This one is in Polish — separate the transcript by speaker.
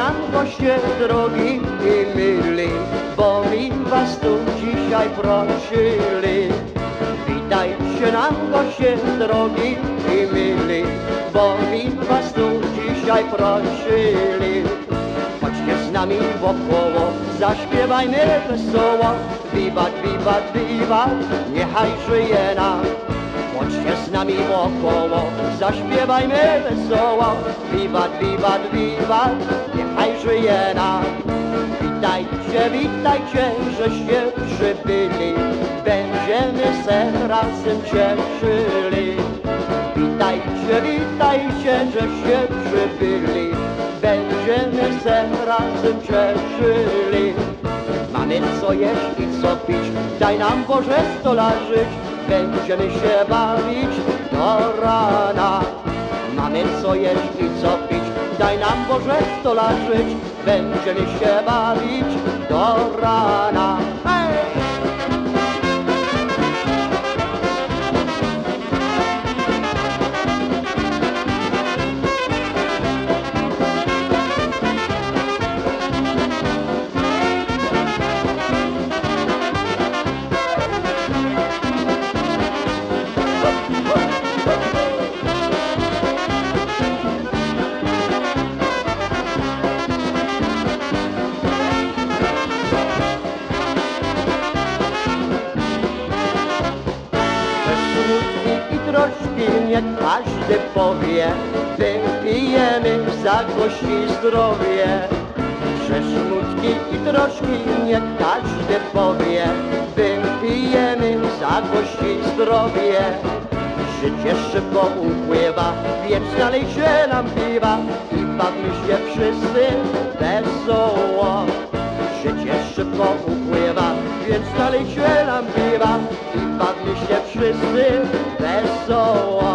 Speaker 1: nam goście drogi i mili, bo mi was tu dzisiaj prosili. Witajcie nam goście drogi i mili, bo mi was tu dzisiaj prosili. Chodźcie z nami wokoło, zaśpiewajmy wesoło. Wiwat, wiwat, wiwat, niechaj żyje nam. Chodźcie z nami wokoło, zaśpiewajmy wesoło. Wiwat, wiwat, wiwat, niechaj żyje nam. Witajcie, witajcie, żeście przybyli, będziemy se razem cieszyli. Witajcie, witajcie, żeście przybyli, będziemy se razem cieszyli. Mamy co jeść i co pić, daj nam Boże stolarzyć, będziemy się bawić do rana. Mamy co jeść i co pić, daj nam Boże stolarzyć, będziemy się bawić do rana. Hej! Nie każdy powie, wypijemy za gości zdrowie. Że smutki i troszki nie każdy powie, wypijemy za gości zdrowie. Życie szybko upływa, więc nalejcie nam piwa i bawmy się wszyscy wesoło. Życie szybko upływa, więc nalejcie nam piwa i bawmy się wszyscy wesoło.